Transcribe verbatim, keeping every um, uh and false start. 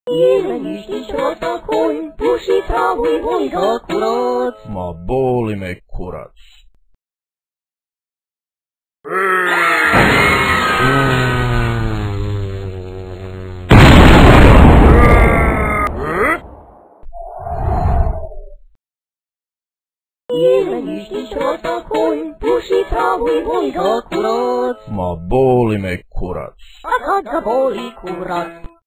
Jeleniš ti šrosta konj, puši travu i voli ga kurac. Ma boli me kurac. Jeleniš ti šrosta konj, puši travu i voli ga kurac. Ma boli me kurac. A kad ga boli kurac,